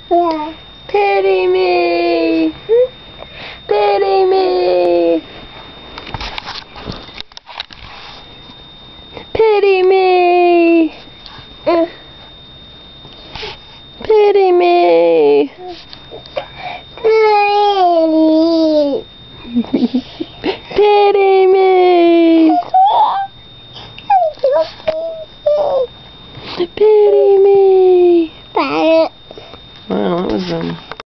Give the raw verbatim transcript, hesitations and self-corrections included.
Yeah. Pity me. Pity me. Pity me. Uh. Pity me. Pity me. Pity me. Bye. Well, that was um.